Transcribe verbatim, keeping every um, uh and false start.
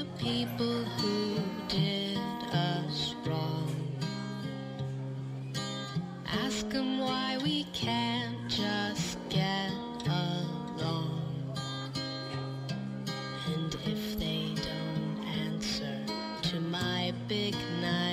people who did us wrong. Ask them why we can't just get along. And if they don't answer to my big night,